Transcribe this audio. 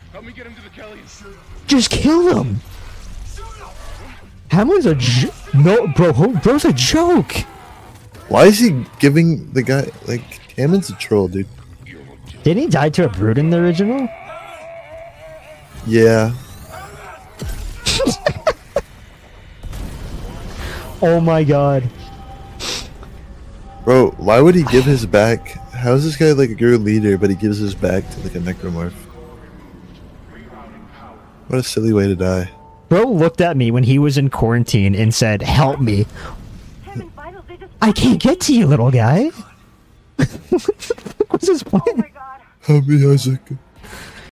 Help me get him to the Kellys. Just kill him. Hammond's a no, bro. Bro's a joke. Why is he giving the guy like Hammond's a troll, dude? Didn't he die to a brute in the original? Yeah. Oh my god. Bro, why would he give his back? How is this guy like a good leader, but he gives his back to like a necromorph? What a silly way to die. Bro looked at me when he was in quarantine and said, "Help me." I can't get to you, little guy. What the fuck was his point? Help me, Isaac.